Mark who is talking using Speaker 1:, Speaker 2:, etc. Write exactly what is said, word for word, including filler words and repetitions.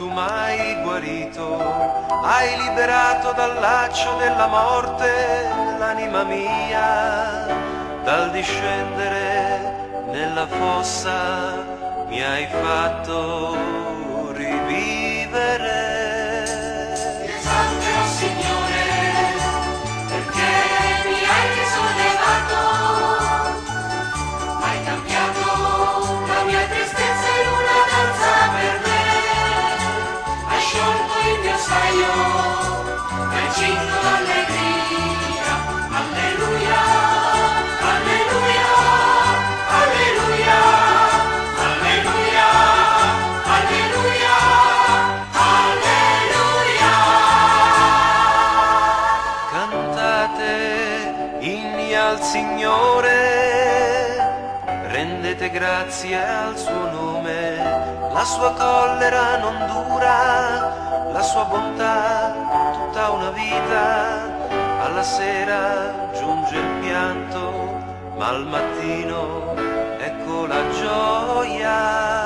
Speaker 1: tu m'hai guarito, hai liberato dal laccio della morte l'anima mia, dal discendere nella fossa mi hai fatto rivivere.
Speaker 2: Ti esalterò, Signore, perché mi hai risollevato, hai cambiato la mia tristezza in una danza per me, hai sciolto il mio saio, mi hai cinto d'allegria, alleluia, alleluia, alleluia, alleluia, alleluia, alleluia.
Speaker 1: Cantate inni al Signore, rendete grazie al suo nome, la sua collera non dura, la sua bontà tutta una vita, alla sera giunge il pianto, ma al mattino ecco la gioia.